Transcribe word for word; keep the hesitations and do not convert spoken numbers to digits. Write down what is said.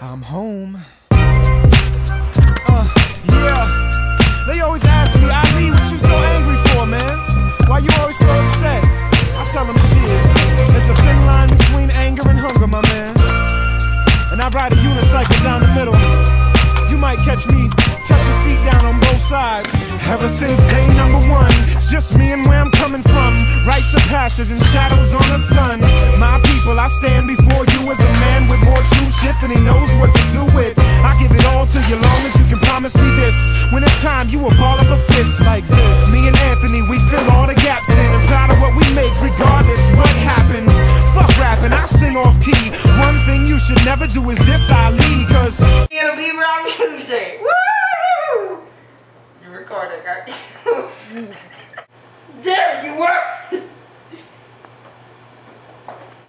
I'm home. Uh, yeah. They always ask me, Ali, what you so angry for, man? Why you always so upset? I tell them, shit, there's a thin line between anger and hunger, my man. And I ride a unicycle down the middle. You might catch me touching feet down on both sides. Ever since day number one, it's just me and where I'm coming from. Rites of passage and shadows on the sun. My people, I stand before you as a man with more true shit than he knows what to do with. I give it all to you long as you can promise me this. When it's time, you will ball up a fist like this. Me and Anthony, we fill all the gaps in and proud of what we make regardless what happens. Fuck rapping, I sing off key. One thing you should never do is diss Ali, cause it'll be around Tuesday. Woo! You recorded, guys. There you were.